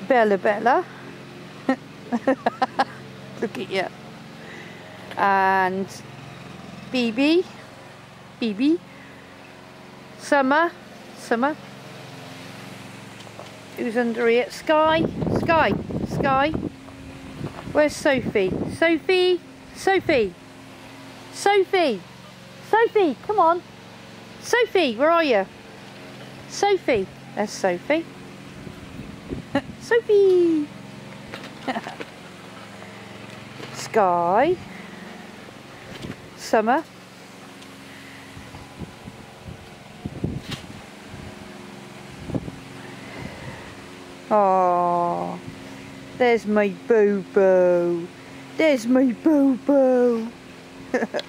Bella. Look at you. And BB. Summer. Who's under here? Sky. Where's Sophie? Sophie, come on. Sophie, where are you? Sophie. There's Sophie. Sophie. Sky. Summer. Oh, there's my Bobo.